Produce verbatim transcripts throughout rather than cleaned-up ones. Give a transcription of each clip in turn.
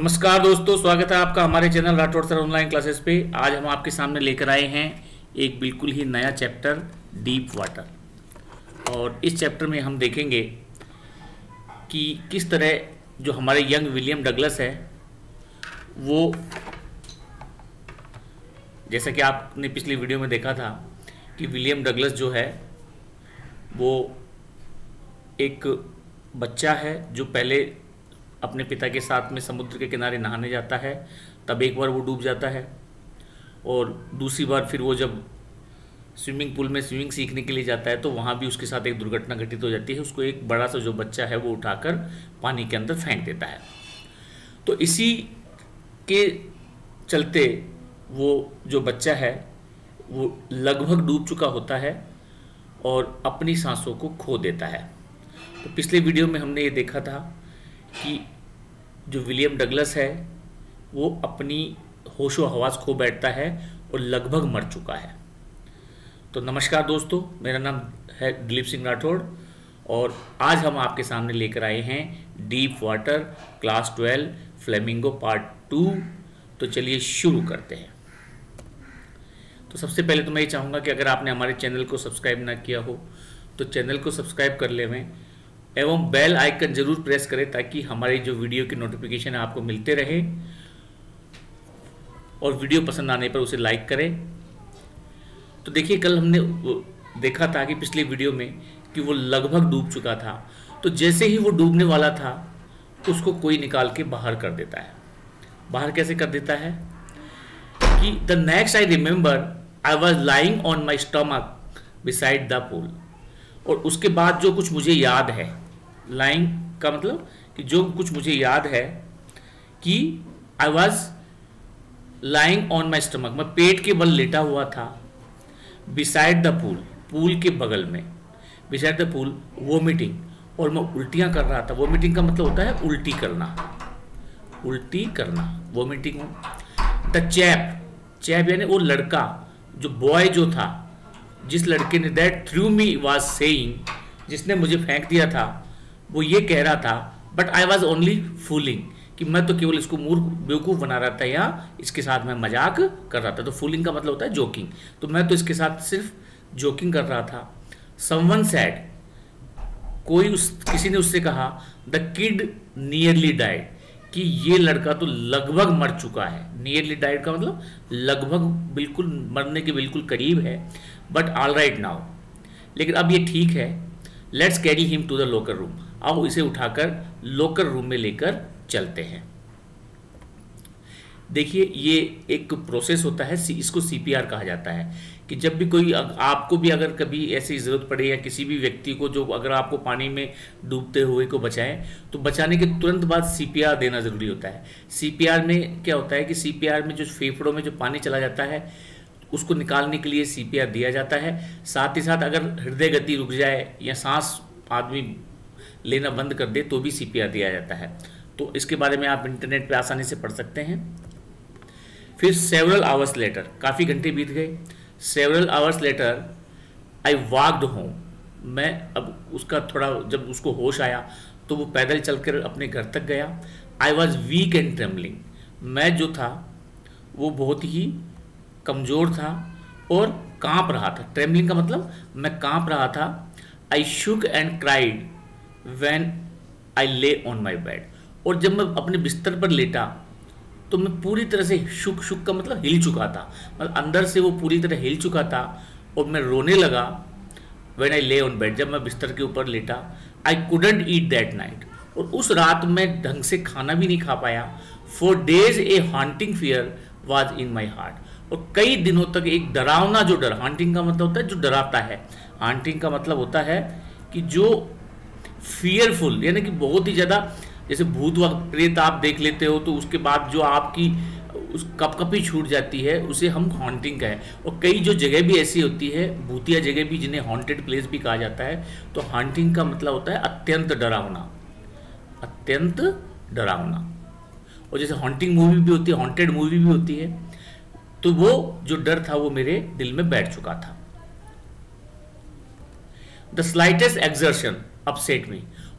नमस्कार दोस्तों, स्वागत है आपका हमारे channel Rathore sir online classes पे। आज हम आपके सामने लेकर आए हैं एक बिल्कुल ही नया चैप्टर डीप वाटर। और इस चैप्टर में हम देखेंगे कि किस तरह जो हमारे यंग विलियम डगलस है वो, जैसा कि आपने पिछली वीडियो में देखा था कि विलियम डगलस जो है वो एक बच्चा है जो पहले अपने पिता के साथ में समुद्र के किनारे नहाने जाता है, तब एक बार वो डूब जाता है और दूसरी बार फिर वो जब स्विमिंग पूल में स्विमिंग सीखने के लिए जाता है तो वहाँ भी उसके साथ एक दुर्घटना घटित हो जाती है। उसको एक बड़ा सा जो बच्चा है वो उठाकर पानी के अंदर फेंक देता है। तो इसी के चलते वो जो बच्चा है वो लगभग डूब चुका होता है और अपनी सांसों को खो देता है। तो पिछले वीडियो में हमने ये देखा था कि जो विलियम डगलस है वो अपनी होशो हवास खो बैठता है और लगभग मर चुका है। तो नमस्कार दोस्तों, मेरा नाम है दिलीप सिंह राठौड़ और आज हम आपके सामने लेकर आए हैं Deep Water class twelve Flamingo part two. तो चलिए शुरू करते हैं। तो सबसे पहले तो मैं ये चाहूँगा कि अगर आपने हमारे चैनल को सब्सक्राइब ना किया हो तो चैनल को सब्सक्राइब कर लें एवं बेल आइकन जरूर प्रेस करें ताकि हमारी जो वीडियो की नोटिफिकेशन है आपको मिलते रहे, और वीडियो पसंद आने पर उसे लाइक करें। तो देखिए, कल हमने देखा था कि पिछले वीडियो में कि वो लगभग डूब चुका था। तो जैसे ही वो डूबने वाला था उसको कोई निकाल के बाहर कर देता है। बाहर कैसे कर देता है कि the next I remember I was lying on my stomach beside the pool. और उसके बाद जो कुछ मुझे याद है, लाइंग का मतलब कि जो कुछ मुझे याद है कि I was lying on my stomach, मैं पेट के बल लेटा हुआ था, बिसाइड द पूल, पूल के बगल में, बिसाइड द पूल वोमिटिंग, और मैं उल्टियां कर रहा था। वोमिटिंग का मतलब होता है उल्टी करना, उल्टी करना, वोमिटिंग। द चैप, चैप यानी वो लड़का, जो बॉय जो था, जिस लड़के ने that threw me was saying, जिसने मुझे फेंक दिया था, वो ये कह रहा था but I was only fooling, कि मैं तो केवल इसको मूर्ख बेवकूफ़ बना रहा था या इसके साथ मैं मजाक कर रहा था। तो फूलिंग का मतलब होता है जोकिंग, तो मैं तो इसके साथ सिर्फ जोकिंग कर रहा था। समवन सैड, कोई उस किसी ने उससे कहा द किड नियरली डाइड, कि ये लड़का तो लगभग मर चुका है। नियरली डाइड का मतलब लगभग, बिल्कुल मरने के बिल्कुल करीब है, बट ऑल राइट नाउ, लेकिन अब ये ठीक है। Let's carry him to the locker room, आओ इसे उठाकर लॉकर रूम में लेकर चलते हैं। देखिए, ये एक प्रोसेस होता है, इसको सीपीआर कहा जाता है, कि जब भी कोई, आपको भी अगर कभी ऐसी ज़रूरत पड़े या किसी भी व्यक्ति को जो अगर आपको पानी में डूबते हुए को बचाएं, तो बचाने के तुरंत बाद सीपीआर देना ज़रूरी होता है। सीपीआर में क्या होता है कि सीपीआर में जो फेफड़ों में जो पानी चला जाता है उसको निकालने के लिए सीपीआर दिया जाता है। साथ ही साथ अगर हृदय गति रुक जाए या सांस आदमी लेना बंद कर दे तो भी सीपीआर दिया जाता है। तो इसके बारे में आप इंटरनेट पे आसानी से पढ़ सकते हैं। फिर सेवरल आवर्स लेटर, काफ़ी घंटे बीत गए। Several hours later I walked home, मैं अब उसका थोड़ा, जब उसको होश आया तो वो पैदल चलकर अपने घर तक गया। I was weak and trembling, मैं जो था वो बहुत ही कमज़ोर था और कांप रहा था। ट्रेमलिंग का मतलब मैं कांप रहा था। I shook and cried when I lay on my bed, और जब मैं अपने बिस्तर पर लेटा तो मैं पूरी तरह से शुक, शुक का मतलब हिल चुका था, मतलब अंदर से वो पूरी तरह हिल चुका था और मैं रोने लगा। When I lay on bed, जब मैं बिस्तर के ऊपर लेटा। I couldn't eat that night, और उस रात मैं ढंग से खाना भी नहीं खा पाया। For days a haunting fear was in my heart, और कई दिनों तक एक डरावना जो डर, हॉन्टिंग का मतलब होता है जो डराता है, हॉन्टिंग का मतलब होता है कि जो फियरफुल, यानी कि बहुत ही ज़्यादा, जैसे भूत व प्रेत आप देख लेते हो तो उसके बाद जो आपकी उस कपकपी छूट जाती है उसे हम हॉन्टिंग का है। और कई जो जगह भी ऐसी होती है, भूतिया जगह भी, जिन्हें हॉन्टेड प्लेस भी कहा जाता है। तो हॉन्टिंग का मतलब होता है अत्यंत डरावना, अत्यंत डरावना। और जैसे हॉन्टिंग मूवी भी होती है, हॉन्टेड मूवी भी होती है, तो वो जो डर था वो मेरे दिल में बैठ चुका था। The slightest exertion upset me,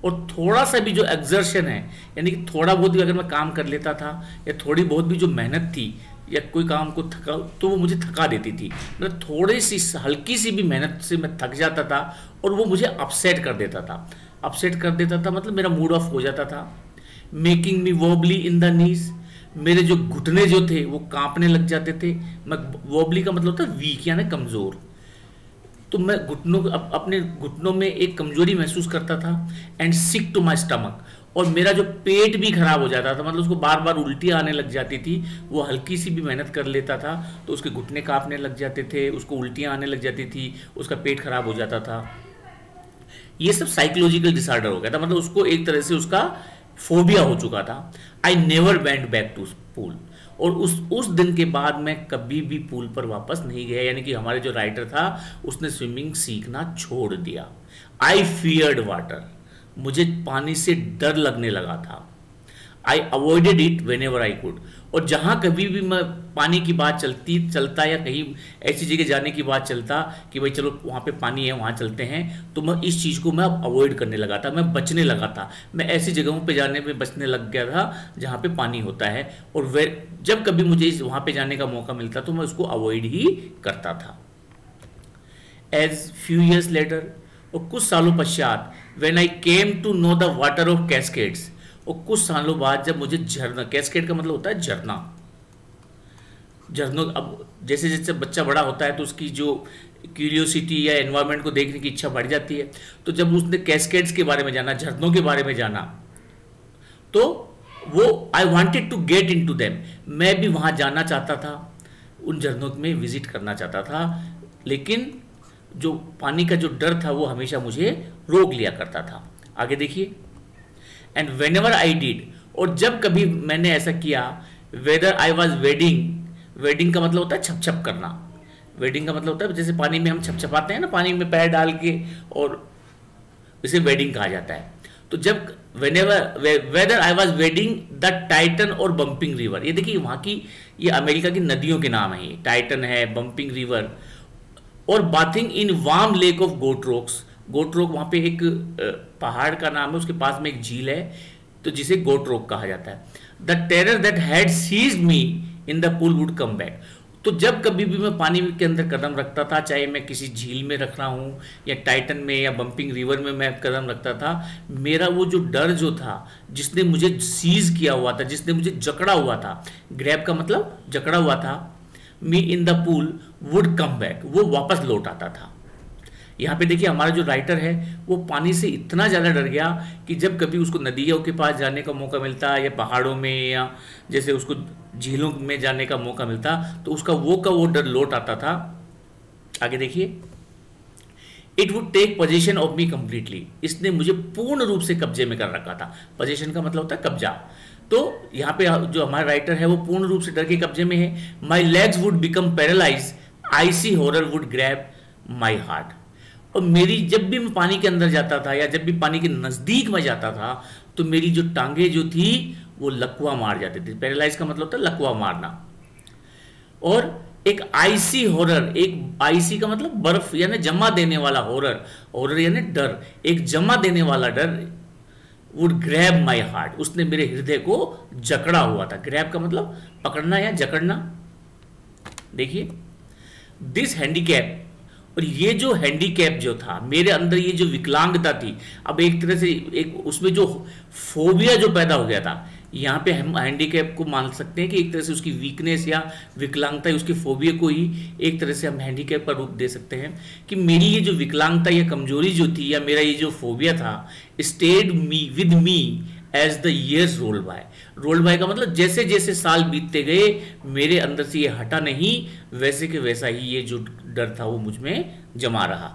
और थोड़ा सा भी जो एक्सर्शन है, यानी कि थोड़ा बहुत भी अगर मैं काम कर लेता था या थोड़ी बहुत भी जो मेहनत थी या कोई काम को थका, तो वो मुझे थका देती थी। मतलब थोड़ी सी हल्की सी भी मेहनत से मैं थक जाता था और वो मुझे अपसेट कर देता था। अपसेट कर देता था मतलब मेरा मूड ऑफ हो जाता था। Making me wobbly in the knees, मेरे जो घुटने जो थे वो कांपने लग जाते थे। मैं वॉबली का मतलब होता है वीक यानी कमज़ोर, तो मैं घुटनों अप, अपने घुटनों में एक कमजोरी महसूस करता था। And sick to my stomach, और मेरा जो पेट भी खराब हो जाता था, मतलब उसको बार बार उल्टियाँ आने लग जाती थी। वो हल्की सी भी मेहनत कर लेता था तो उसके घुटने कांपने लग जाते थे, उसको उल्टियाँ आने लग जाती थी, उसका पेट खराब हो जाता था। ये सब साइकोलॉजिकल डिसऑर्डर हो गया था, मतलब उसको एक तरह से उसका फोबिया हो चुका था। I never went back to pool, और उस उस दिन के बाद मैं कभी भी पूल पर वापस नहीं गया। यानी कि हमारे जो राइटर था उसने स्विमिंग सीखना छोड़ दिया। आई फियर्ड वाटर, मुझे पानी से डर लगने लगा था। I avoided it whenever I could, और जहाँ कभी भी मैं पानी की बात चलती चलता या कहीं ऐसी जगह जाने की बात चलता कि भाई चलो वहाँ पे पानी है वहाँ चलते हैं, तो मैं इस चीज़ को मैं अवॉइड करने लगा था, मैं बचने लगा था। मैं ऐसी जगहों पे जाने में बचने लग गया था जहाँ पे पानी होता है, और वे जब कभी मुझे इस वहाँ पे जाने का मौका मिलता तो मैं उसको अवॉइड ही करता था। एज फ्यू ईयर्स लेटर, और कुछ सालों पश्चात, when I came to know the water of Cascades, और कुछ सालों बाद जब मुझे झरना, कैस्केड का मतलब होता है झरना, झरनों, अब जैसे जैसे बच्चा बड़ा होता है तो उसकी जो क्यूरियोसिटी या एनवायरनमेंट को देखने की इच्छा बढ़ जाती है, तो जब उसने कैस्केड्स के बारे में जाना, झरनों के बारे में जाना, तो वो I wanted to get into them, मैं भी वहाँ जाना चाहता था, उन झरनों में विजिट करना चाहता था, लेकिन जो पानी का जो डर था वो हमेशा मुझे रोक लिया करता था। आगे देखिए, and whenever I did, और जब कभी मैंने ऐसा किया, whether I was wading, wading का मतलब होता है छप छप करना, वेडिंग का मतलब होता है जैसे पानी में हम छपछपाते हैं ना, पानी में पैर डाल के, और इसे वेडिंग कहा जाता है। तो जब whenever whether I was wading the Tieton और बम्पिंग रिवर, ये देखिए वहाँ की, ये अमेरिका की नदियों के नाम है, ये टाइटन है, बम्पिंग रिवर, और bathing in warm lake of Goat Rocks, Goat Rock वहाँ पे एक पहाड़ का नाम है, उसके पास में एक झील है, तो जिसे गोट रॉक कहा जाता है। The terror that had seized me in the pool would come back, तो जब कभी भी मैं पानी के अंदर कदम रखता था, चाहे मैं किसी झील में रख रहा हूँ या टाइटन में या बम्पिंग रिवर में मैं कदम रखता था, मेरा वो जो डर जो था, जिसने मुझे सीज किया हुआ था, जिसने मुझे जकड़ा हुआ था, ग्रैब का मतलब जकड़ा हुआ था, me in the pool would come back, वो वापस लौट आता था। यहाँ पे देखिए हमारा जो राइटर है वो पानी से इतना ज़्यादा डर गया कि जब कभी उसको नदियों के पास जाने का मौका मिलता या पहाड़ों में या जैसे उसको झीलों में जाने का मौका मिलता तो उसका वो का वो डर लौट आता था। आगे देखिए, it would take position of me completely, इसने मुझे पूर्ण रूप से कब्जे में कर रखा था। पोजीशन का मतलब होता है कब्जा, तो यहाँ पे जो हमारा राइटर है वो पूर्ण रूप से डर के कब्जे में है। My legs would become paralysed, icy horror would grab my heart, और मेरी जब भी मैं पानी के अंदर जाता था या जब भी पानी के नज़दीक में जाता था तो मेरी जो टांगे जो थी वो लकवा मार जाती थी। पैरालाइज का मतलब होता है लकवा मारना। और एक आईसी हॉरर, एक आईसी का मतलब बर्फ यानी जमा देने वाला, हॉरर हॉरर यानी डर, एक जमा देने वाला डर, वुड ग्रैब माई हार्ट, उसने मेरे हृदय को जकड़ा हुआ था। ग्रैब का मतलब पकड़ना या जकड़ना। देखिए, दिस हैंडीकैप, और ये जो हैंडीकैप जो था मेरे अंदर, ये जो विकलांगता थी, अब एक तरह से एक उसमें जो फोबिया जो पैदा हो गया था, यहाँ पे हम हैंडीकैप को मान सकते हैं कि एक तरह से उसकी वीकनेस या विकलांगता, उसके फोबिया को ही एक तरह से हम हैंडीकैप का रूप दे सकते हैं कि मेरी ये जो विकलांगता या कमजोरी जो थी या मेरा ये जो फोबिया था, stayed me with me as the years roll by. Roll by का मतलब जैसे जैसे साल बीतते गए मेरे अंदर से ये हटा नहीं, वैसे के वैसा ही ये जो डर था वो मुझ में जमा रहा।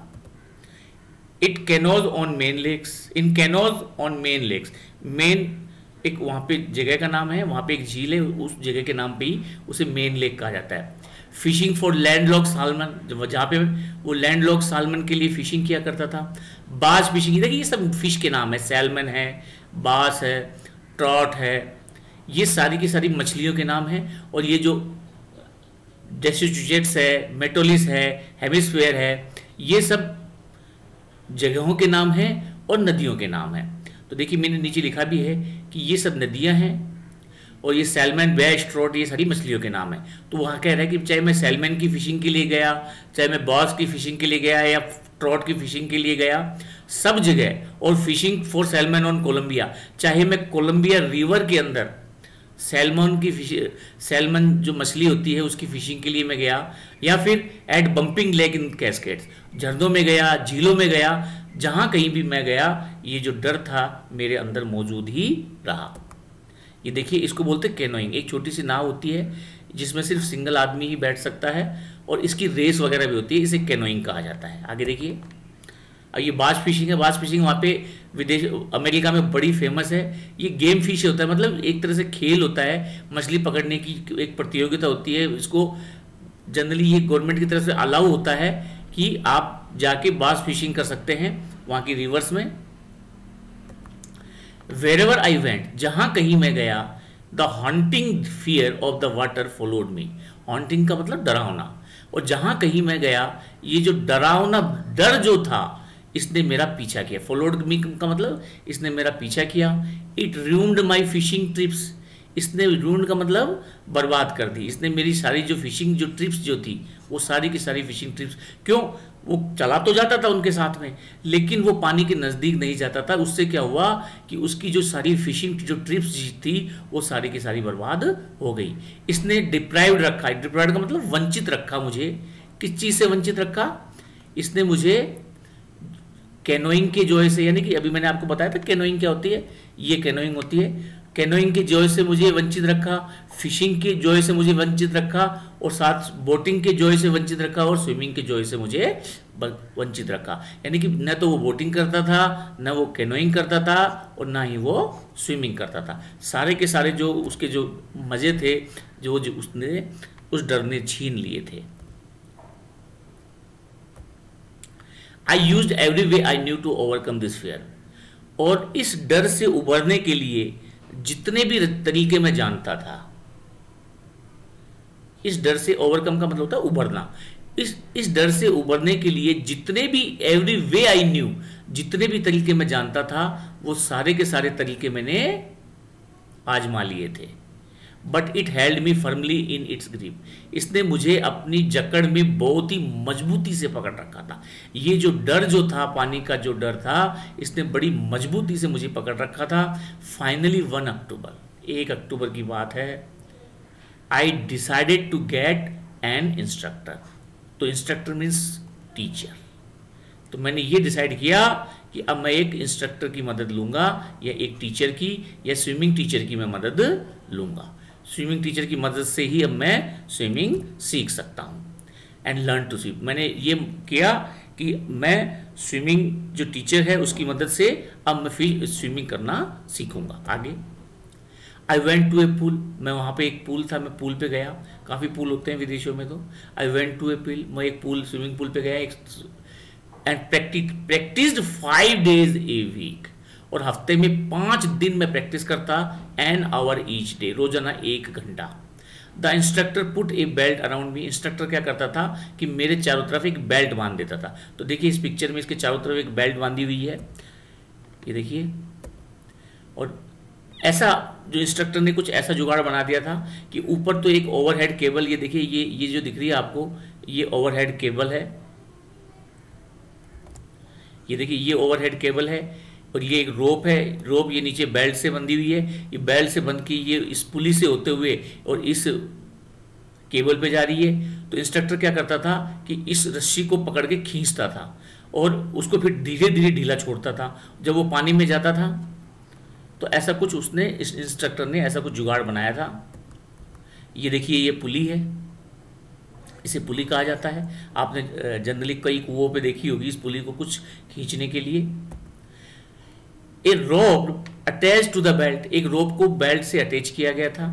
It canoes on Maine lakes, in canoes on Maine lakes, Maine एक वहाँ पे जगह का नाम है, वहाँ पे एक झील है, उस जगह के नाम पे ही उसे मेन लेक कहा जाता है। फिशिंग फॉर लैंडलॉक सालमन, जहाँ पे वो लैंडलॉक सालमन के लिए फिशिंग किया करता था। बास फिशिंग, देखिए ये सब फिश के नाम है, सैल्मन है, बास है, ट्रॉट है, ये सारी की सारी मछलियों के नाम हैं। और ये जो डेस्टिचुजेट्स है, मेटोलिस है, हेमिस्फेयर है, ये सब जगहों के नाम हैं और नदियों के नाम हैं। तो देखिए मैंने नीचे लिखा भी है कि ये सब नदियां हैं और ये सैल्मन, बैश, ट्रॉट, ये सारी मछलियों के नाम है। तो वहाँ कह रहा है कि चाहे मैं सैल्मन की फिशिंग के लिए गया, चाहे मैं बॉस की फिशिंग के लिए गया या ट्रॉट की फिशिंग के लिए गया, सब जगह, और fishing for salmon on Columbia, चाहे मैं कोलंबिया रिवर के अंदर सैल्मन की फिश सैल्मन जो मछली होती है उसकी फिशिंग के लिए मैं गया, या फिर at Bumping Lake in Cascades, झरनों में गया, झीलों में गया, जहाँ कहीं भी मैं गया, ये जो डर था मेरे अंदर मौजूद ही रहा। ये देखिए, इसको बोलते हैं कैनोइंग। एक छोटी सी नाव होती है जिसमें सिर्फ सिंगल आदमी ही बैठ सकता है और इसकी रेस वगैरह भी होती है, इसे कैनोइंग कहा जाता है। आगे देखिए, अब ये बाज फिशिंग है। बाज फिशिंग वहाँ पे विदेश अमेरिका में बड़ी फेमस है। ये गेम फिश होता है, मतलब एक तरह से खेल होता है, मछली पकड़ने की एक प्रतियोगिता होती है। इसको जनरली ये गवर्नमेंट की तरफ से अलाउ होता है कि आप जाके बाज फिशिंग कर सकते हैं वहाँ की रिवर्स में। वेरेवर आई वेंट, जहाँ कहीं मैं गया, the haunting fear of the water followed me. Haunting का मतलब डरावना, और जहाँ कहीं मैं गया ये जो डरावना डर जो था इसने मेरा पीछा किया। फॉलोड मी का मतलब इसने मेरा पीछा किया। It ruined my fishing trips, इसने रूइंड का मतलब बर्बाद कर दी। इसने मेरी सारी जो फिशिंग जो ट्रिप्स जो थी वो सारी की सारी फिशिंग ट्रिप्स, क्यों, वो चला तो जाता था उनके साथ में लेकिन वो पानी के नज़दीक नहीं जाता था। उससे क्या हुआ कि उसकी जो सारी फिशिंग जो ट्रिप्स थी वो सारी की सारी बर्बाद हो गई। इसने डिप्राइव्ड रखा, डिप्राइव्ड का मतलब वंचित रखा मुझे। किस चीज़ से वंचित रखा? इसने मुझे कैनोइंग के जॉय से, यानी कि अभी मैंने आपको बताया था कैनोइंग क्या होती है, ये कैनोइंग होती है। कैनोइंग के जॉय से मुझे वंचित रखा, फिशिंग के जॉय से मुझे वंचित रखा, और साथ बोटिंग के जॉय से वंचित रखा, और स्विमिंग के जॉय से मुझे वंचित रखा। यानी कि न तो वो बोटिंग करता था, न वो कैनोइंग करता था, और ना ही वो स्विमिंग करता था। सारे के सारे जो उसके जो मज़े थे जो, जो उसने उस डर ने छीन लिए थे। I used every way I knew to overcome this fear, और इस डर से उबरने के लिए जितने भी तरीके मैं जानता था, इस डर से ओवरकम का मतलब होता है उबरना। इस इस डर से उबरने के लिए जितने भी एवरी वे आई न्यू, जितने भी तरीके मैं जानता था वो सारे के सारे तरीके मैंने आजमा लिए थे। But it held me firmly in its grip, इसने मुझे अपनी जकड़ में बहुत ही मजबूती से पकड़ रखा था। ये जो डर जो था, पानी का जो डर था, इसने बड़ी मजबूती से मुझे पकड़ रखा था। फाइनली वन अक्टूबर, एक अक्टूबर की बात है, I decided to get an instructor. तो इंस्ट्रक्टर मीन्स टीचर। तो मैंने ये डिसाइड किया कि अब मैं एक इंस्ट्रक्टर की मदद लूंगा, या एक टीचर की, या स्विमिंग टीचर की मैं मदद लूंगा। स्विमिंग टीचर की मदद से ही अब मैं स्विमिंग सीख सकता हूँ। एंड लर्न टू स्विम, मैंने ये किया कि मैं स्विमिंग जो टीचर है उसकी मदद से अब मैं फिर स्विमिंग करना सीखूंगा। आगे, I went to a pool, मैं वहाँ पे एक पूल था, मैं पूल पे गया। काफ़ी पूल होते हैं विदेशों में। तो I went to a pool, मैं एक पूल स्विमिंग पूल पे गया, एक and practice practised five days a week, और हफ्ते में पाँच दिन मैं प्रैक्टिस करता, एन आवर ईच डे, रोजाना एक घंटा। The instructor put a belt around me, instructor क्या करता था कि मेरे चारों तरफ एक बेल्ट बांध देता था। तो देखिए इस पिक्चर में इसके चारों तरफ एक बेल्ट बांधी हुई है, ये देखिए। और ऐसा जो इंस्ट्रक्टर ने कुछ ऐसा जुगाड़ बना दिया था कि ऊपर तो एक ओवरहेड केबल, ये देखिए, ये ये जो दिख रही है आपको, ये ओवरहेड केबल है, ये देखिए ये ओवरहेड केबल है, और ये एक रोप है, रोप ये नीचे बेल्ट से बंधी हुई है, ये बेल्ट से बंध के ये इस पुली से होते हुए और इस केबल पे जा रही है। तो इंस्ट्रक्टर क्या करता था कि इस रस्सी को पकड़ के खींचता था और उसको फिर धीरे धीरे ढीला छोड़ता था जब वो पानी में जाता था। तो ऐसा कुछ उसने, इस इंस्ट्रक्टर ने ऐसा कुछ जुगाड़ बनाया था। ये देखिए ये पुली है, इसे पुली कहा जाता है। आपने जनरली कई कुओं पे देखी होगी इस पुली को कुछ खींचने के लिए। A rope attach to the belt, एक रोप को बेल्ट से अटैच किया गया था।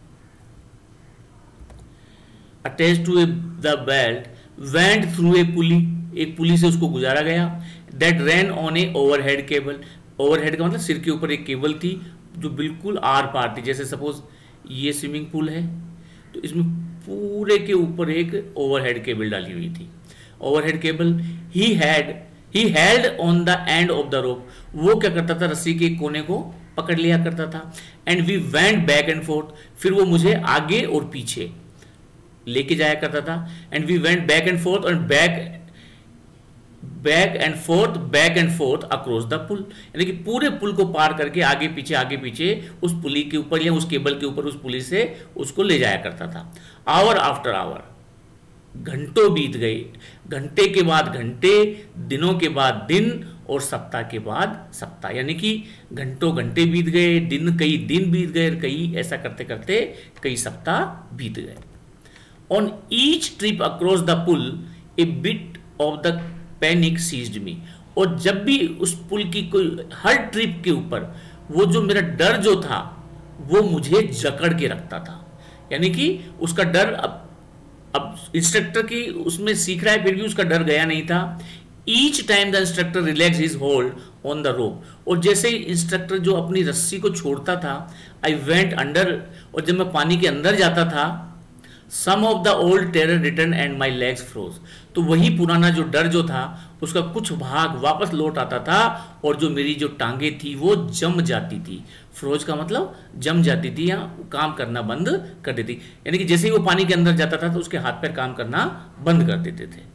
Attach to the belt went through a pulley, एक पुली से उसको गुजारा गया। That ran on an overhead cable, overhead का मतलब सिर के ऊपर एक केबल थी जो बिल्कुल आर पार थी। जैसे सपोज ये स्विमिंग पूल है तो इसमें पूरे के ऊपर एक ओवरहेड केबल डाली हुई थी। Overhead cable, he had he held on the end of the rope, वो क्या करता था, रस्सी के कोने को पकड़ लिया करता था। And we went back and forth, फिर वो मुझे आगे और पीछे लेके जाया करता था। And we went back and forth और back back and forth back and forth across the pool, यानी कि पूरे पुल को पार करके आगे पीछे आगे पीछे उस पुली के ऊपर या उस केबल के ऊपर उस पुली से उसको ले जाया करता था। आवर आफ्टर आवर, घंटों बीत गए, घंटे के बाद घंटे, दिनों के बाद दिन और सप्ताह के बाद सप्ताह, यानी कि घंटों घंटे बीत गए, दिन कई दिन बीत गए, कई ऐसा करते करते कई सप्ताह बीत गए। On each trip across the pool a bit of the panic seized me, और जब भी उस पुल की कोई हर ट्रिप के ऊपर वो जो मेरा डर जो था वो मुझे जकड़ के रखता था, यानी कि उसका डर अब अब इंस्ट्रक्टर की उसमें सीख रहा है फिर भी उसका डर गया नहीं था। Each time the instructor relax his hold on the rope, और जैसे ही इंस्ट्रक्टर जो अपनी रस्सी को छोड़ता था, आई वेंट अंडर, और जब मैं पानी के अंदर जाता था, some of the old terror return and my legs froze, तो वही पुराना जो डर जो था उसका कुछ भाग वापस लौट आता था और जो मेरी जो टांगे थी वो जम जाती थी। फ्रोज का मतलब जम जाती थी या काम करना बंद कर देती, यानी कि जैसे ही वो पानी के अंदर जाता था तो उसके हाथ पैर काम करना बंद कर देते थे।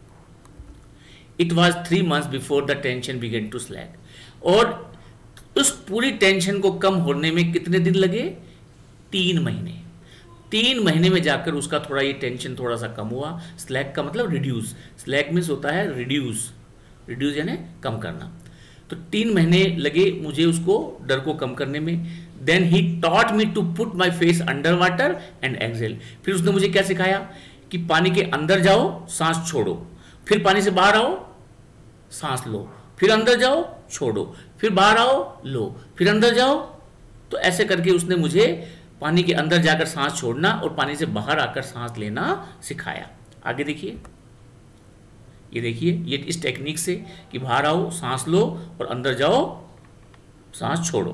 It was three months before the tension began to slack, और उस पूरी टेंशन को कम होने में कितने दिन लगे, तीन महीने। तीन महीने में जाकर उसका थोड़ा ये टेंशन थोड़ा सा कम हुआ। स्लैक का मतलब रिड्यूस, स्लैक मीन्स होता है रिड्यूस, रिड्यूस यानी कम करना। तो तीन महीने लगे मुझे उसको डर को कम करने में। Then he taught me to put my face under water and exhale, फिर उसने मुझे क्या सिखाया कि पानी के अंदर जाओ सांस छोड़ो, फिर पानी से बाहर आओ सांस लो, फिर अंदर जाओ छोड़ो, फिर बाहर आओ लो, फिर अंदर जाओ। तो ऐसे करके उसने मुझे पानी के अंदर जाकर सांस छोड़ना और पानी से बाहर आकर सांस लेना सिखाया। आगे देखिए, ये देखिए, ये इस टेक्निक से कि बाहर आओ सांस लो और अंदर जाओ सांस छोड़ो।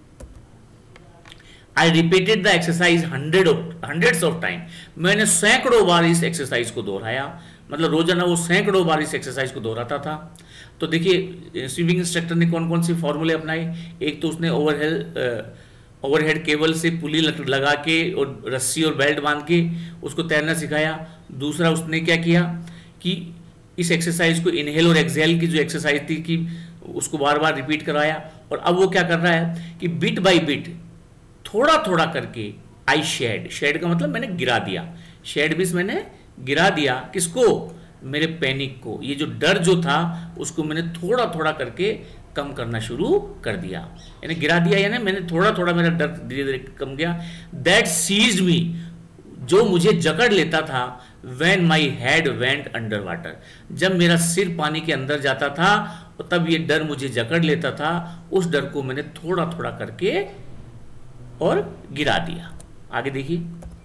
I repeated the exercise hundred hundreds of time, मैंने सैकड़ों बार इस एक्सरसाइज को दोहराया, मतलब रोजाना वो सैकड़ों बार इस एक्सरसाइज को दोहराता था। तो देखिए स्विमिंग इंस्ट्रक्टर ने कौन कौन से फॉर्मूले अपनाए। एक तो उसने ओवरहेड ओवरहेड केबल से पुली लगा के और रस्सी और बेल्ट बांध के उसको तैरना सिखाया। दूसरा उसने क्या किया कि इस एक्सरसाइज को इनहेल और एक्सहेल की जो एक्सरसाइज थी कि उसको बार बार रिपीट कराया। और अब वो क्या कर रहा है कि बिट बाय बिट थोड़ा थोड़ा करके आई शेड, शेड का मतलब मैंने गिरा दिया, शेड भी मैंने गिरा दिया किसको, मेरे पैनिक को, ये जो डर जो था उसको मैंने थोड़ा थोड़ा करके कम करना शुरू कर दिया, यानी गिरा दिया, यानी मैंने थोड़ा थोड़ा मेरा डर धीरे धीरे कम गया। दैट सीज्ड मी, जो मुझे जकड़ लेता था, when my head went under water, जब मेरा सिर पानी के अंदर जाता था और तब ये डर मुझे जकड़ लेता था, उस डर को मैंने थोड़ा थोड़ा करके और गिरा दिया। आगे देखिए,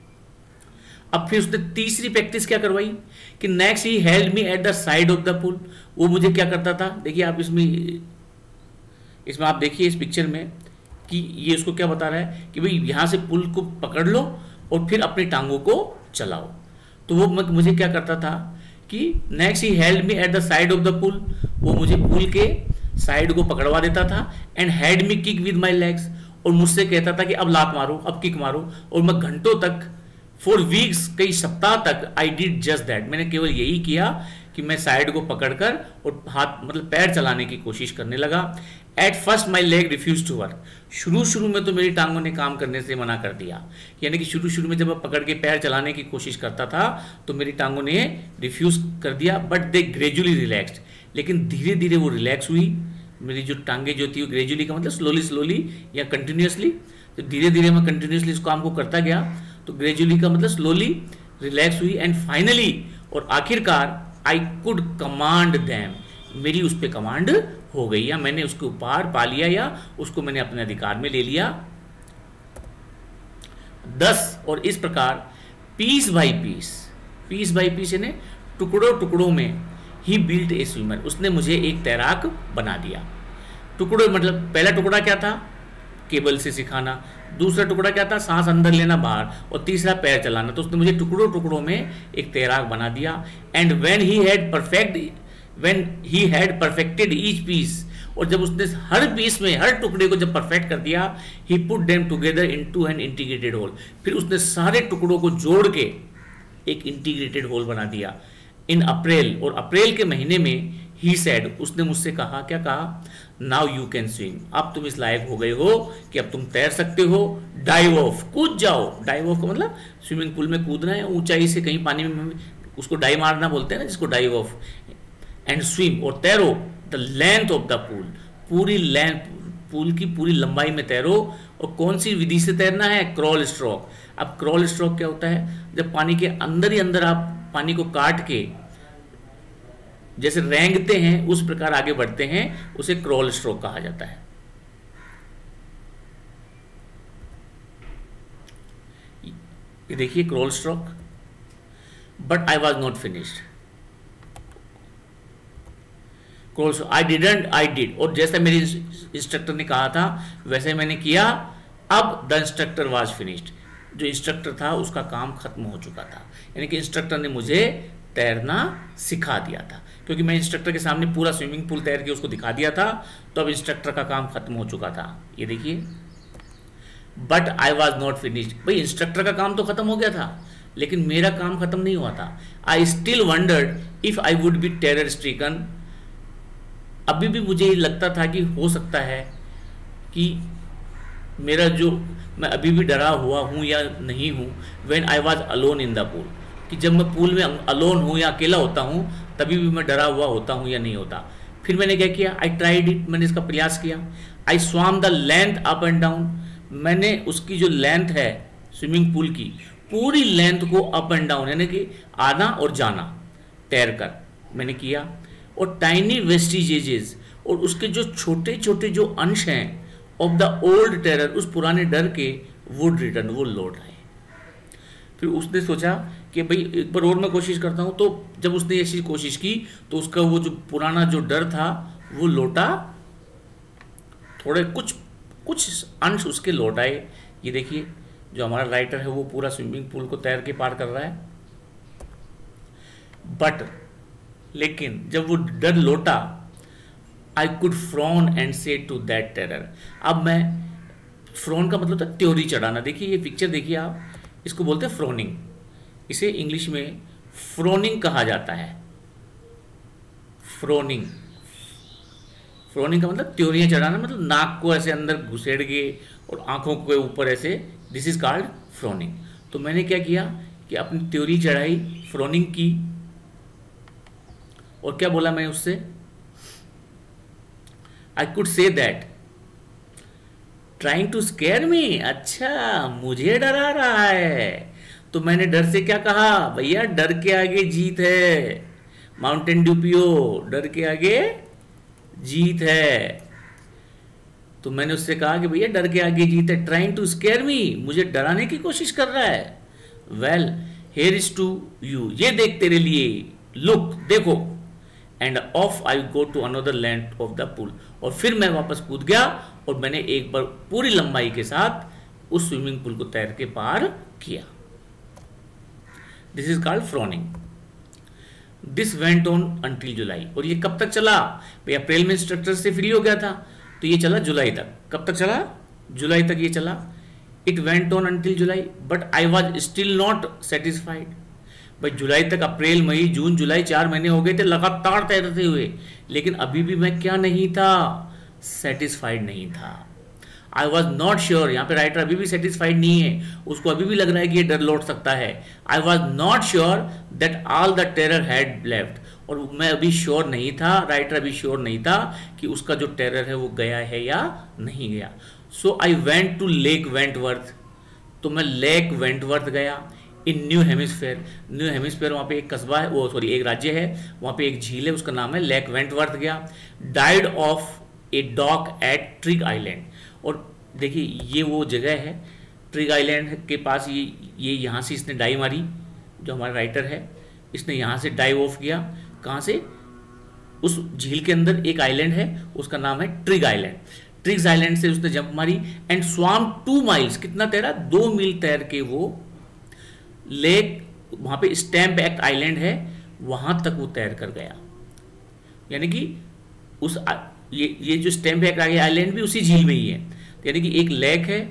अब फिर उसने तीसरी प्रैक्टिस क्या करवाई कि next he held me at the side of the pool, वो मुझे क्या करता था, देखिए आप इसमें इसमें आप देखिए इस पिक्चर में कि ये उसको क्या बता रहा है कि भाई यहाँ से पुल को पकड़ लो और फिर अपनी टांगों को चलाओ। तो वो मुझे क्या करता था कि next he held me at the side of the pool, वो मुझे पुल के साइड को पकड़वा देता था। And had me kick with my legs, और मुझसे कहता था कि अब लात मारो, अब किक मारो। और मैं घंटों तक, फॉर वीक्स, कई सप्ताह तक आई डिड जस्ट दैट, मैंने केवल यही किया कि मैं साइड को पकड़कर और हाथ मतलब पैर चलाने की कोशिश करने लगा। At first my leg refuse to work, शुरू शुरू में तो मेरी टांगों ने काम करने से मना कर दिया, यानी कि शुरू शुरू में जब मैं पकड़ के पैर चलाने की कोशिश करता था तो मेरी टांगों ने रिफ्यूज कर दिया। बट दे ग्रेजुअली रिलैक्स्ड, लेकिन धीरे धीरे वो रिलैक्स हुई। मेरी जो टांगे जो थी वो ग्रेजुअली का मतलब स्लोली स्लोली या कंटिन्यूसली, तो धीरे धीरे मैं कंटिन्यूसली इस काम को करता गया, तो ग्रेजुअली का मतलब स्लोली रिलैक्स हुई। एंड फाइनली, और आखिरकार, आई कुड कमांड दैम, मेरी उस पर कमांड हो गई, या मैंने उसके ऊपर पा लिया, या उसको मैंने अपने अधिकार में ले लिया। दस, और इस प्रकार piece by piece, piece by piece यानी टुकड़ों टुकड़ों में, ही बिल्ट ए स्विमर, उसने मुझे एक तैराक बना दिया। टुकड़ों मतलब पहला टुकड़ा क्या था, केबल से सिखाना, दूसरा टुकड़ा क्या था, सांस अंदर लेना बाहर, और तीसरा पैर चलाना। तो उसने मुझे टुकड़ों टुकड़ों में एक तैराक बना दिया। And when he had perfect when he had perfected each piece, और जब उसने हर पीस में हर टुकड़े को जब परफेक्ट कर दिया, he put them together into an integrated whole, फिर उसने सारे टुकड़ों को जोड़ के एक इंटीग्रेटेड होल बना दिया। इन अप्रैल, और अप्रैल के महीने में ही सेड, उसने मुझसे कहा, क्या कहा, नाउ यू कैन स्विम, अब तुम इस लायक हो गए हो कि अब तुम तैर सकते हो, डाइव ऑफ, कूद जाओ। डाइव ऑफ का मतलब स्विमिंग पूल में कूदना है, ऊंचाई से कहीं पानी में, उसको डाइव मारना बोलते हैं ना, जिसको डाइव ऑफ, एंड स्विम, और तैरो the length of the pool, पूरी लेंथ, पूल की पूरी लंबाई में तैरो। और कौन सी विधि से तैरना है, क्रॉल स्ट्रोक। अब क्रॉल स्ट्रोक क्या होता है, जब पानी के अंदर ही अंदर आप पानी को काट के जैसे रेंगते हैं उस प्रकार आगे बढ़ते हैं, उसे क्रॉल स्ट्रोक कहा जाता है। ये देखिए crawl stroke, but I was not finished. Crawl stroke, I didn't, I did, और जैसा मेरे इंस्ट्रक्टर ने कहा था वैसे मैंने किया। अब द इंस्ट्रक्टर वॉज फिनिश्ड, जो इंस्ट्रक्टर था उसका काम खत्म हो चुका था, यानी कि इंस्ट्रक्टर ने मुझे तैरना सिखा दिया था, क्योंकि मैं इंस्ट्रक्टर के सामने पूरा स्विमिंग पूल तैर के उसको दिखा दिया था, तो अब इंस्ट्रक्टर का काम खत्म हो चुका था। ये देखिए, but I was not finished, भाई इंस्ट्रक्टर का काम तो खत्म हो गया था, लेकिन मेरा काम खत्म नहीं हुआ था। I still wondered if I would be terror stricken, अभी भी मुझे लगता था कि हो सकता है कि मेरा जो, मैं अभी भी डरा हुआ हूँ या नहीं हूँ, when I was alone in the pool, कि जब मैं पूल में अलोन हूँ या अकेला होता हूँ तभी भी मैं डरा हुआ होता हूँ या नहीं होता। फिर मैंने क्या किया, आई ट्राइड इट, मैंने इसका प्रयास किया। I swam the length up and down, मैंने उसकी जो लेंथ है स्विमिंग पूल की पूरी लेंथ को अप एंड डाउन, यानी कि आना और जाना तैर कर मैंने किया। और टाइनी वेस्टिजेज, और उसके जो छोटे छोटे जो अंश हैं ऑफ द ओल्ड टेरर, उस पुराने डर के, वुड रिटर्न, वो लौट आए। फिर उसने सोचा कि भाई एक बार और मैं कोशिश करता हूँ, तो जब उसने ऐसी कोशिश की तो उसका वो जो पुराना जो डर था वो लौटा, थोड़े कुछ कुछ अंश उसके लौट आए। ये देखिए जो हमारा राइटर है वो पूरा स्विमिंग पूल को तैर के पार कर रहा है, बट लेकिन जब वो डर लौटा, I could frown and say to that terror, अब मैं, फ्रॉन का मतलब था त्योरी चढ़ाना। देखिए ये पिक्चर देखिए आप, इसको बोलते हैं फ्रोनिंग, इसे इंग्लिश में फ्रोनिंग कहा जाता है। फ्रोनिंग, फ्रोनिंग का मतलब त्योरियां चढ़ाना, मतलब नाक को ऐसे अंदर घुसेड़ के और आंखों के ऊपर ऐसे, दिस इज कॉल्ड फ्रोनिंग। तो मैंने क्या किया कि अपनी त्योरी चढ़ाई, फ्रोनिंग की, और क्या बोला मैं उससे, I could say that trying to scare me, अच्छा मुझे डरा रहा है। तो मैंने डर से क्या कहा, भैया डर के आगे जीत है, माउंटेन ड्यू पियो, डर के आगे जीत है। तो मैंने उससे कहा कि भैया डर के आगे जीत है, ट्राइंग टू स्केयर मी, मुझे डराने की कोशिश कर रहा है। Well here is to you, ये देख तेरे लिए, लुक देखो, and off I go to another length of the pool, और फिर मैं वापस कूद गया और मैंने एक बार पूरी लंबाई के साथ उस स्विमिंग पूल को तैर के पार किया। This is called frowning. This went on until July, और ये कब तक चला भाई, अप्रैल में इंस्ट्रक्टर से फ्री हो गया था तो ये चला जुलाई तक। कब तक चला, जुलाई तक ये चला। It went on until July but I was still not satisfied, भाई जुलाई तक, अप्रैल मई जून जुलाई चार महीने हो गए थे लगातार तैरते हुए, लेकिन अभी भी मैं क्या नहीं था, सेटिस्फाइड नहीं था। आई वॉज नॉट श्योर, यहाँ पे राइटर अभी भी सेटिस्फाइड नहीं है, उसको अभी भी लग रहा है कि ये डर लौट सकता है। I was not sure that all the terror had left, और मैं अभी श्योर नहीं था, राइटर अभी श्योर नहीं था कि उसका जो टेरर है वो गया है या नहीं गया। So I went to Lake Wentworth, तो मैं लेक वेंटवर्थ गया in New Hampshire. New Hampshire वहाँ पे एक कस्बा है, वो सॉरी एक राज्य है, वहाँ पे एक झील है, उसका नाम है लेक वेंटवर्थ गया। Died off a dock at Trigg Island, और देखिए ये वो जगह है ट्रिग आइलैंड के पास, ये ये यहाँ से इसने डाई मारी, जो हमारा राइटर है इसने यहाँ से डाइव ऑफ किया। कहाँ से, उस झील के अंदर एक आइलैंड है उसका नाम है ट्रिग आइलैंड। ट्रिग्स आइलैंड से उसने जंप मारी एंड स्वाम टू माइल्स, कितना तैरा, दो मील तैर के वो लेक, वहाँ पे स्टैम्प एक्ट आइलैंड है, वहाँ तक वो तैर कर गया। यानी कि उस ये ये जो स्टैम्पबैक आइलैंड भी उसी झील में ही है। यानी कि एक लेक है,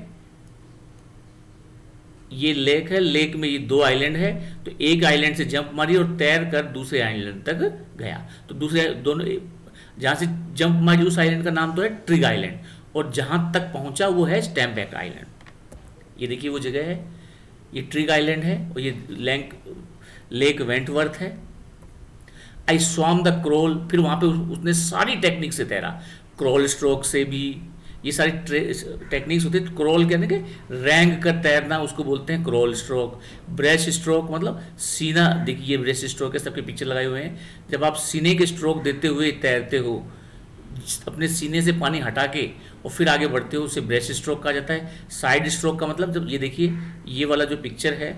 ये लेक है, लेक में ये दो आइलैंड है, तो एक आइलैंड से जंप मारी और तैर कर दूसरे आइलैंड तक गया। तो दूसरे दोनों जहां से जंप मारी उस आइलैंड का नाम तो है ट्रिग आइलैंड, और जहां तक पहुंचा वो है स्टैम्पबैक आइलैंड। ये देखिए वो जगह है, ये ट्रिग आइलैंड है और ये लेक लेक वेंटवर्थ है। आई स्वॉम द क्रॉल, फिर वहां पे उसने सारी टेक्निक से तैरा, क्रॉल स्ट्रोक से भी, ये सारी टेक्निक्स होती है। क्रॉल कहने के रैंग कर तैरना, उसको बोलते हैं क्रॉल स्ट्रोक। ब्रेस्ट स्ट्रोक मतलब सीना, देखिए ये ब्रेस्ट स्ट्रोक है, सबके पिक्चर लगाए हुए हैं। जब आप सीने के स्ट्रोक देते हुए तैरते हो, अपने सीने से पानी हटा के और फिर आगे बढ़ते हो, उसे ब्रेस्ट स्ट्रोक कहा जाता है। साइड स्ट्रोक का मतलब, जब ये देखिए ये वाला जो पिक्चर है,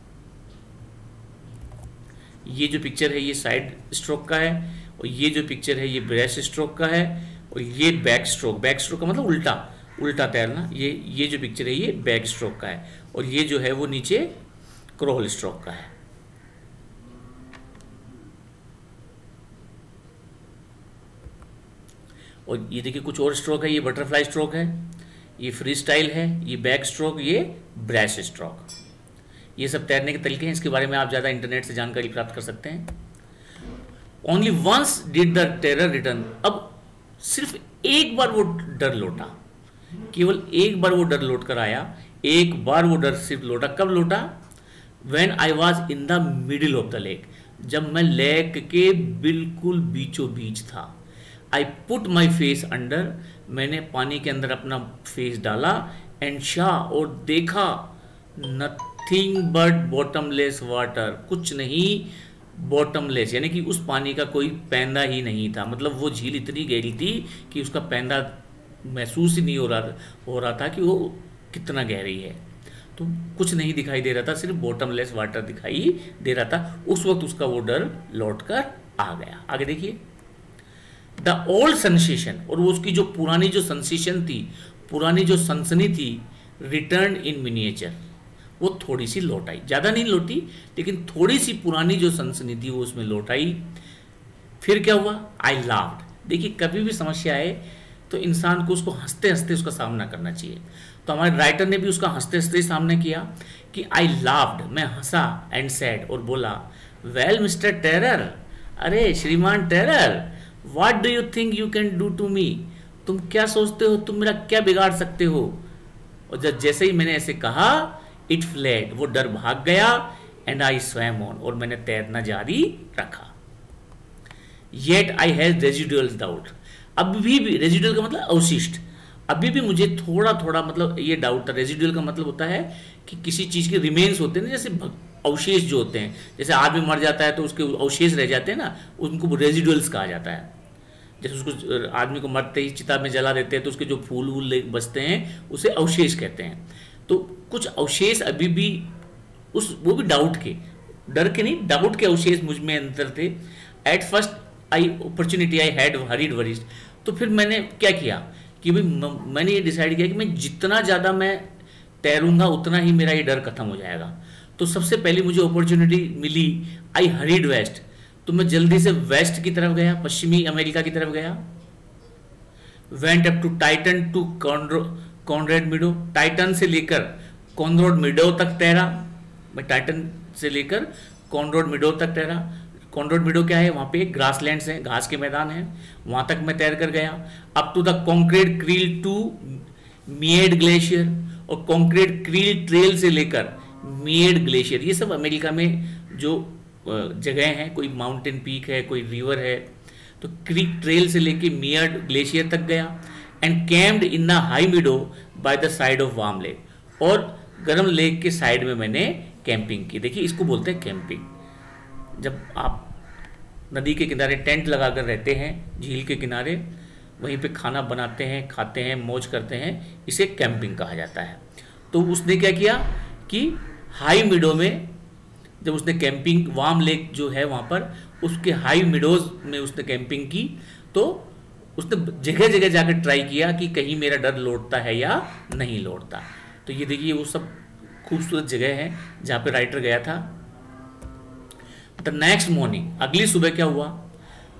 ये जो पिक्चर है ये साइड स्ट्रोक का है, और ये जो पिक्चर है ये ब्रेस्ट स्ट्रोक का है, और ये बैक स्ट्रोक, बैक स्ट्रोक का मतलब उल्टा उल्टा तैरना। ये ये जो पिक्चर है ये बैक स्ट्रोक का है, और ये जो है वो नीचे क्रॉल स्ट्रोक का है। और ये देखिए कुछ और स्ट्रोक है, ये बटरफ्लाई स्ट्रोक है, ये फ्री स्टाइल है, ये बैक स्ट्रोक, ये ब्रेस्ट स्ट्रोक। ये सब तैरने के तरीके हैं, इसके बारे में आप ज़्यादा इंटरनेट से जानकारी प्राप्त कर सकते हैं। Only once did the terror return, अब सिर्फ एक बार वो डर लौटा, केवल एक बार वो डर लौट कर आया, एक बार वो डर सिर्फ लौटा। कब लौटा? When I was in the middle of the lake, जब मैं लेक के बिल्कुल बीचों बीच था। I put my face under, मैंने पानी के अंदर अपना फेस डाला, एंड शाह, और देखा, नथिंग बट बॉटमलेस वाटर, कुछ नहीं, बॉटमलेस यानी कि उस पानी का कोई पैंदा ही नहीं था। मतलब वो झील इतनी गहरी थी कि उसका पैंदा महसूस ही नहीं हो रहा हो रहा था कि वो कितना गहरी है। तो कुछ नहीं दिखाई दे रहा था, सिर्फ बॉटमलेस वाटर दिखाई दे रहा था। उस वक्त उसका वो डर लौट कर आ गया। आगे देखिए, द ओल्ड सेंसेशन, और वो उसकी जो पुरानी जो सेंसेशन थी, पुरानी जो सनसनी थी, रिटर्न इन मिनिएचर, वो थोड़ी सी लौट आई, ज़्यादा नहीं लौटी लेकिन थोड़ी सी पुरानी जो सनसनी थी वो उसमें लौट आई। फिर क्या हुआ? I laughed. देखिए कभी भी समस्या आए तो इंसान को उसको हंसते हंसते उसका सामना करना चाहिए। तो हमारे राइटर ने भी उसका हंसते हंसते सामना किया कि आई लाफ्ड, मैं हंसा, एंड सैड, और बोला, वेल मिस्टर टेरर, अरे श्रीमान terror, what do you think you can do to me, तुम क्या सोचते हो, तुम मेरा क्या बिगाड़ सकते हो। और जब जैसे ही मैंने ऐसे कहा, इट फ्लेड, वो डर भाग गया, एंड आई स्वैम ऑन, और मैंने तैरना जारी रखा। Yet I has residual doubt, अब भी, भी रेजिडुअल का मतलब अवशिष्ट, अभी भी मुझे थोड़ा थोड़ा मतलब ये डाउट था। रेजिडुअल का मतलब होता है कि किसी चीज़ के रिमेन्स होते हैं ना, जैसे अवशेष जो होते हैं, जैसे आदमी मर जाता है तो उसके अवशेष रह जाते हैं ना, उनको रेजिडुअल्स कहा जाता है। जैसे उसको आदमी को मरते ही चिता में जला देते हैं तो उसके जो फूल वूल बचते हैं उसे अवशेष कहते हैं। तो कुछ अवशेष अभी भी उस, वो भी डाउट के, डर के नहीं, डाउट के अवशेष मुझ में अंदर थे। At first I opportunity I had hurried worried, तो फिर मैंने क्या किया कि भाई मैंने ये डिसाइड किया कि मैं जितना ज़्यादा मैं तैरूंगा उतना ही मेरा ये डर खत्म हो जाएगा। तो सबसे पहले मुझे अपॉर्चुनिटी मिली, आई हरीड वेस्ट, तो मैं जल्दी से वेस्ट की तरफ गया, पश्चिमी अमेरिका की तरफ गया। Went up to Titan to Conrad Meadow, Titan से लेकर कॉनरोड मिडो तक तैरा। मैं टाइटन से लेकर कॉनरोड मिडो तक तैरा। कॉनरोड मिडो क्या है? वहाँ पे ग्रासलैंड्स हैं, घास के मैदान हैं, वहाँ तक मैं तैर कर गया। Up to the Concrete Creek to Mead Glacier, और कॉन्क्रीट क्रील ट्रेल से लेकर मिएड ग्लेशियर, ये सब अमेरिका में जो जगह हैं, कोई माउंटेन पीक है, कोई रिवर है, तो क्रीक ट्रेल से लेके मिएड ग्लेशियर तक गया। And camped in the high meadow by the side of Warm Lake, और गर्म लेक के साइड में मैंने कैंपिंग की। देखिए इसको बोलते हैं कैंपिंग। जब आप नदी के किनारे टेंट लगाकर रहते हैं, झील के किनारे, वहीं पे खाना बनाते हैं, खाते हैं, मौज करते हैं, इसे कैंपिंग कहा जाता है। तो उसने क्या किया कि हाई मिडो में जब उसने कैंपिंग, वार्म लेक जो है वहाँ पर, उसके हाई मिडोज में उसने कैंपिंग की, तो उसने जगह जगह जाकर ट्राई किया कि कहीं मेरा डर लौटता है या नहीं लौटता। तो ये देखिए वो सब खूबसूरत जगह है जहाँ पे राइटर गया था। द नेक्स्ट मॉर्निंग, अगली सुबह क्या हुआ?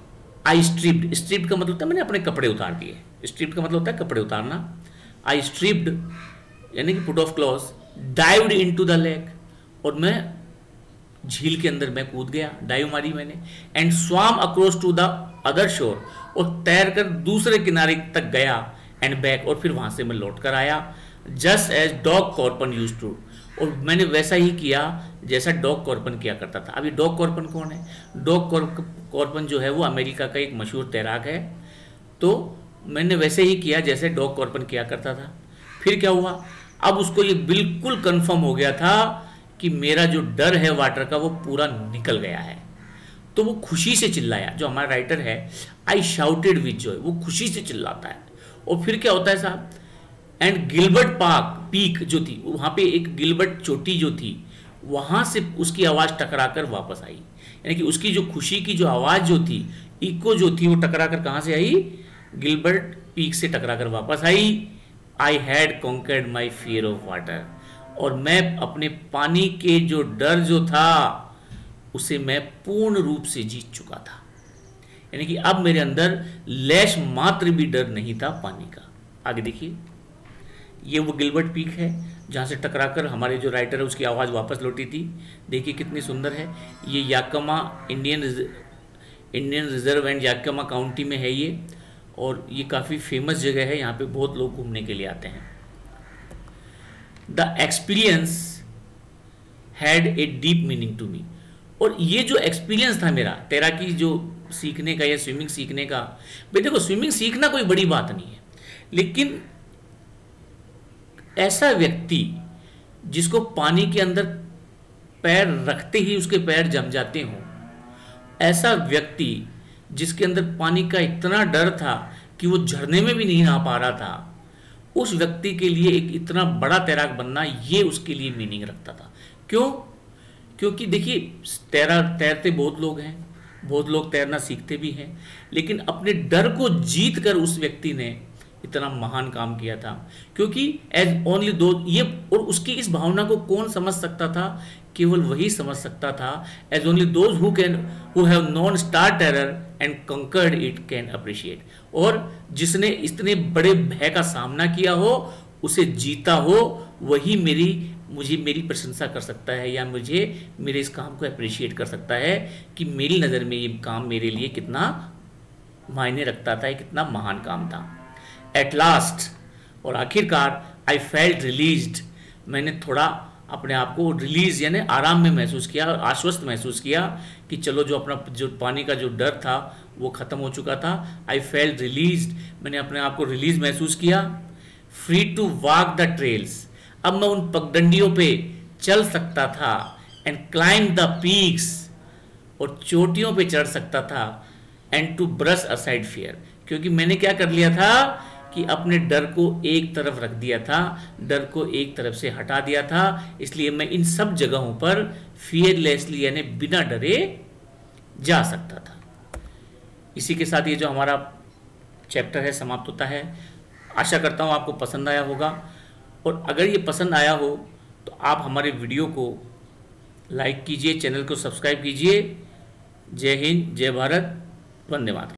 आई स्ट्रिप्ड, स्ट्रिप्ड का मतलब होता है मैंने अपने कपड़े उतार दिए, स्ट्रिप्ड का मतलब होता है कपड़े उतारना। आई स्ट्रिप्ड यानी कि put off cloth, dived into the lake, और मैं झील के अंदर मैं कूद गया, डाइव मारी मैंने, एंड स्वाम अक्रॉस टू द अदर शोर, और तैर कर दूसरे किनारे तक गया, एंड बैक, और फिर वहां से मैं लौट कर आया, just as dog Corpen use to, और मैंने वैसा ही किया जैसा डॉग कॉर्पन किया करता था। अभी डॉग कॉर्पन कौन है? डॉग कॉर्पन जो है वो अमेरिका का एक मशहूर तैराक है। तो मैंने वैसे ही किया जैसे डॉग कॉर्पन किया करता था। फिर क्या हुआ, अब उसको ये बिल्कुल कंफर्म हो गया था कि मेरा जो डर है वाटर का वो पूरा निकल गया है। तो वो खुशी से चिल्लाया, जो हमारा राइटर है, आई शाउटेड विद जॉय, वो खुशी से चिल्लाता है। और फिर क्या होता है साहब, एंड गिलबर्ट पार्क पीक जो थी, वहां पे एक गिलबर्ट चोटी जो थी, वहां से उसकी आवाज टकराकर वापस आई, यानी कि उसकी जो खुशी की जो आवाज जो थी, इको जो थी, वो टकराकर कहां से आई? गिलबर्ट पीक से टकराकर वापस आई। I had conquered my fear of water, और मैं अपने पानी के जो डर जो था उसे मैं पूर्ण रूप से जीत चुका था, यानी कि अब मेरे अंदर लेश मात्र भी डर नहीं था पानी का। आगे देखिए, ये वो गिलबर्ट पीक है जहाँ से टकराकर हमारे जो राइटर है उसकी आवाज़ वापस लौटी थी। देखिए कितनी सुंदर है। ये Yakama Indian Indian Reserve and Yakama County में है ये, और ये काफ़ी फेमस जगह है, यहाँ पे बहुत लोग घूमने के लिए आते हैं। The experience had a deep meaning to me, और ये जो एक्सपीरियंस था मेरा तैराकी जो सीखने का या स्विमिंग सीखने का, भाई देखो स्विमिंग सीखना कोई बड़ी बात नहीं है, लेकिन ऐसा व्यक्ति जिसको पानी के अंदर पैर रखते ही उसके पैर जम जाते हों, ऐसा व्यक्ति जिसके अंदर पानी का इतना डर था कि वो झरने में भी नहीं नहा पा रहा था, उस व्यक्ति के लिए एक इतना बड़ा तैराक बनना ये उसके लिए मीनिंग रखता था। क्यों? क्योंकि देखिए तैरा तैरते बहुत लोग हैं, बहुत लोग तैरना सीखते भी हैं, लेकिन अपने डर को जीत कर उस व्यक्ति ने इतना महान काम किया था। क्योंकि एज ओनली दो ये, और उसकी इस भावना को कौन समझ सकता था? केवल वही समझ सकता था। As only those who can who have known star terror and conquered it can appreciate, और जिसने इतने बड़े भय का सामना किया हो, उसे जीता हो, वही मेरी मुझे मेरी प्रशंसा कर सकता है, या मुझे मेरे इस काम को अप्रिशिएट कर सकता है कि मेरी नज़र में ये काम मेरे लिए कितना मायने रखता था, कितना महान काम था। एट लास्ट, और आखिरकार, आई फेल्ट रिलीज्ड, मैंने थोड़ा अपने आप को रिलीज यानी आराम में महसूस किया, आश्वस्त महसूस किया कि चलो जो अपना जो पानी का जो डर था वो ख़त्म हो चुका था। आई फेल्ट रिलीज्ड, मैंने अपने आप को रिलीज महसूस किया। Free to walk the trails, अब मैं उन पगडंडियों पे चल सकता था। एंड क्लाइंब द पीक्स, और चोटियों पे चढ़ सकता था। And to brush aside fear, क्योंकि मैंने क्या कर लिया था कि अपने डर को एक तरफ रख दिया था, डर को एक तरफ से हटा दिया था, इसलिए मैं इन सब जगहों पर फियरलेसली यानी बिना डरे जा सकता था। इसी के साथ ये जो हमारा चैप्टर है समाप्त होता है। आशा करता हूँ आपको पसंद आया होगा, और अगर ये पसंद आया हो तो आप हमारे वीडियो को लाइक कीजिए, चैनल को सब्सक्राइब कीजिए। जय हिंद, जय भारत, वंदे मातरम।